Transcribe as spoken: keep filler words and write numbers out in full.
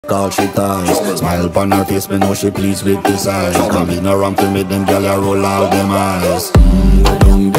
all she ties. Smile upon her face, me know she pleased with this eyes. Come in around to make them gyal a roll out them eyes. Mm,